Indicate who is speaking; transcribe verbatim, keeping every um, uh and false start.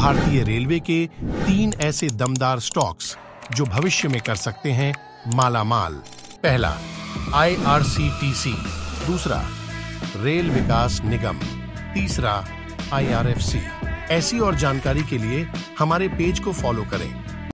Speaker 1: भारतीय रेलवे के तीन ऐसे दमदार स्टॉक्स जो भविष्य में कर सकते हैं मालामाल। पहला, I R C T C, दूसरा रेल विकास निगम, तीसरा आई आर एफ सी। ऐसी और जानकारी के लिए हमारे पेज को फॉलो करें।